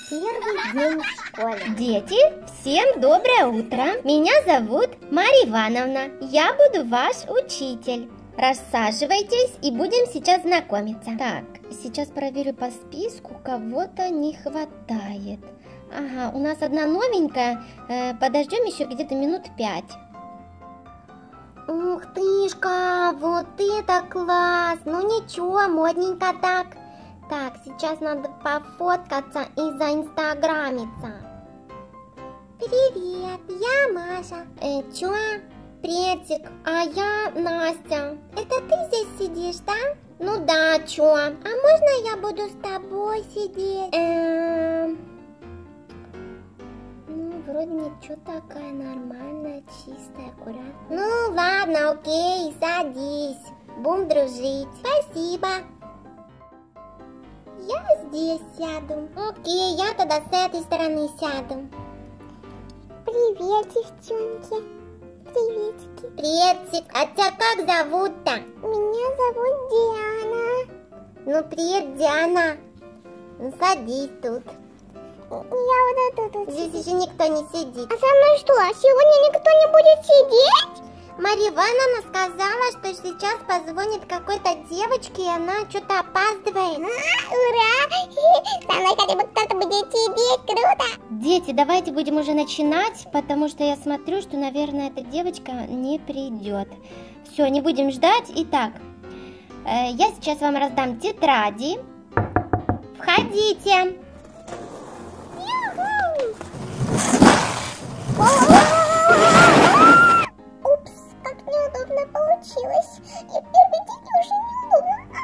Первый день в школе. Дети, всем доброе утро. Меня зовут Марья Ивановна. Я буду ваш учитель. Рассаживайтесь и будем сейчас знакомиться. Так, сейчас проверю по списку, кого-то не хватает. Ага, у нас одна новенькая. Подождем еще где-то минут 5. Ух тышка, вот это класс! Ну ничего, модненько так. Так, сейчас надо пофоткаться и заинстаграмиться. Привет, я Маша. Чё? Приветик, а я Настя. Это ты здесь сидишь, да? Ну да, чё? А можно я буду с тобой сидеть? Ну, вроде ничего, такая нормальная, чистая, аккуратная. Ну ладно, окей, садись. Будем дружить. Спасибо. Я здесь сяду. Окей, я тогда с этой стороны сяду. Привет, девчонки. Приветики. Приветик. А тебя как зовут-то? Меня зовут Диана. Ну, привет, Диана. Ну, садись тут. Я вот тут. Здесь еще никто не сидит. А со мной что? Сегодня никто не будет сидеть? Марья Ивановна сказала, что сейчас позвонит какой-то девочке, и она что-то опаздывает. Ура! Со мной хотя бы кто-то будет сидеть, круто! Дети, давайте будем уже начинать, потому что я смотрю, что, наверное, эта девочка не придет. Все, не будем ждать. Итак, я сейчас вам раздам тетради. Входите. Неудобно получилось. И первый день уже неудобно.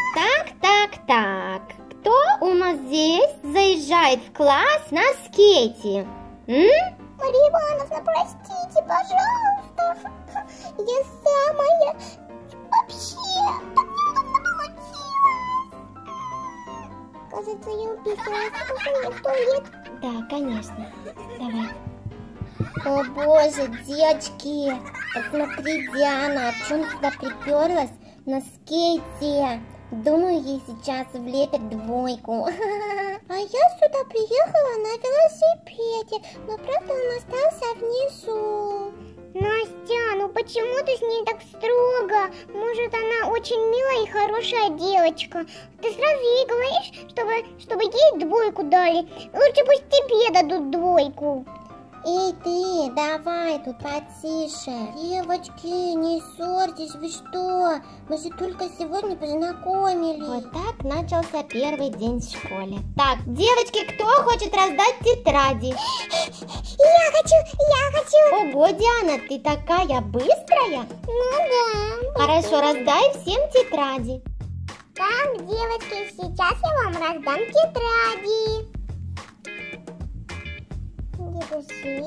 Так. Кто у нас здесь заезжает в класс на скейте? Марья Ивановна, простите, пожалуйста. Я самая... Вообще, так неудобно получилось. Кажется, я убегала. В туалет. Да, конечно. Давай. О боже, девочки, посмотри, Диана, о чем сюда приперлась на скейте. Думаю, ей сейчас влепят двойку. А я сюда приехала на велосипеде, но правда он остался внизу. Настя, ну почему ты с ней так строго? Может, она очень милая и хорошая девочка. Ты сразу ей говоришь, чтобы ей двойку дали. Лучше пусть тебе дадут двойку. Эй, ты, давай тут потише. Девочки, не ссорьтесь, вы что? Мы же только сегодня познакомились. Вот так начался первый день в школе. Так, девочки, кто хочет раздать тетради? Я хочу. Ого, Диана, ты такая быстрая. Ну да. Хорошо, раздай всем тетради. Так, девочки, сейчас я вам раздам тетради. Держи.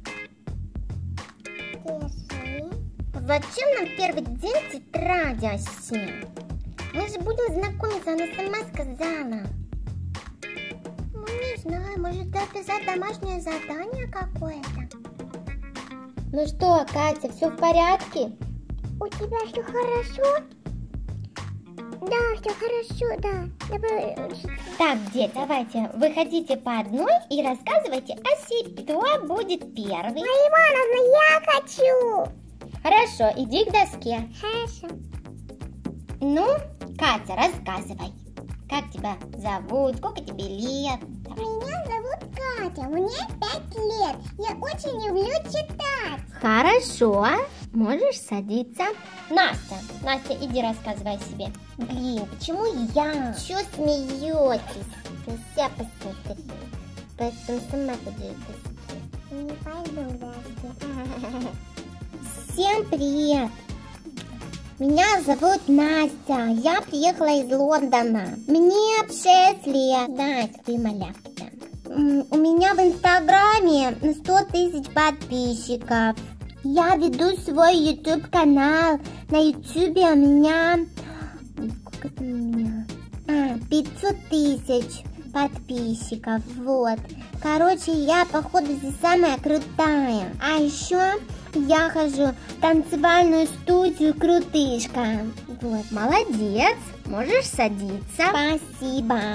Зачем нам первый день тетради, Аси? Мы же будем знакомиться, она сама сказала. Ну, не знаю, может написать домашнее задание какое-то. Ну что, Катя, все в порядке? У тебя все хорошо? Да, все хорошо, да. Давай. Так, дети, давайте, выходите по одной и рассказывайте о себе. Кто будет первый? Марья Ивановна, я хочу. Хорошо, иди к доске. Хорошо. Ну, Катя, рассказывай. Как тебя зовут? Сколько тебе лет? Меня зовут Катя, мне 5 лет. Я очень люблю читать. Хорошо, можешь садиться. Настя, иди рассказывай о себе. Блин, почему я? Чё смеетесь? Вся посмотри. Поэтому сама подойду. Не пойду даже. Всем привет. Меня зовут Настя. Я приехала из Лондона. Мне 6 лет. Да, это ты, малявка. У меня в Инстаграме 100 тысяч подписчиков. Я веду свой YouTube канал. На Ютубе у меня... Сколько там у меня? 500 тысяч подписчиков. Вот. Короче, я, походу, здесь самая крутая. А еще я хожу в танцевальную студию «Крутышка». Вот. Молодец. Можешь садиться. Спасибо.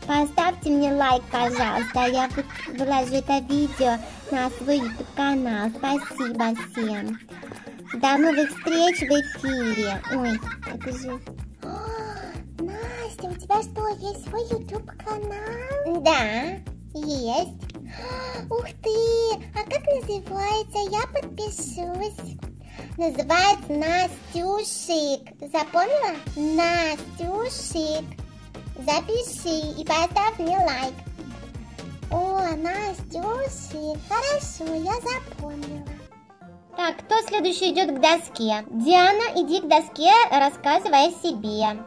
Поставьте мне лайк, пожалуйста. Я выложу это видео на свой YouTube-канал. Спасибо всем. До новых встреч в эфире. Ой, это же... Настя, у тебя что, есть свой YouTube-канал? Да, есть. Ух ты, а как называется? Я подпишусь. Называется Настюшик. Запомнила? Настюшик. Запиши и поставь мне лайк. О, Настюшик. Хорошо, я запомнила. Так, кто следующий идет к доске? Диана, иди к доске, рассказывай о себе.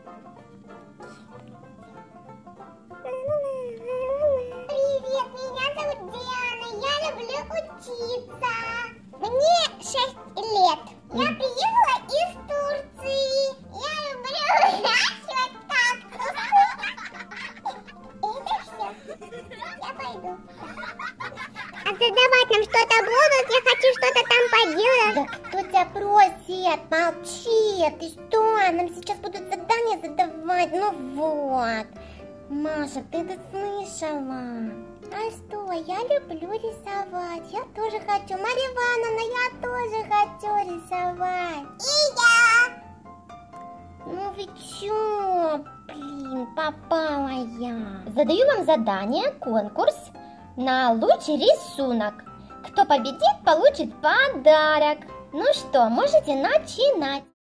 Привет, меня зовут Диана, я люблю учиться. Мне 6 лет. Я приехала из Турции. Я люблю выращивать кактус. Это все. Я пойду. А задавать нам что-то будут? Я хочу что-то там поделать. Да кто тебя просит? Молчи. Ты что? Нам сейчас будут задания задавать. Ну вот. Маша, ты это слышала? А что? Я люблю рисовать. Я тоже хочу. Марья Ивановна, я тоже хочу рисовать. И я. Ну вы чё? Блин, попала я. Задаю вам задание, конкурс на лучший рисунок. Кто победит, получит подарок. Ну что, можете начинать.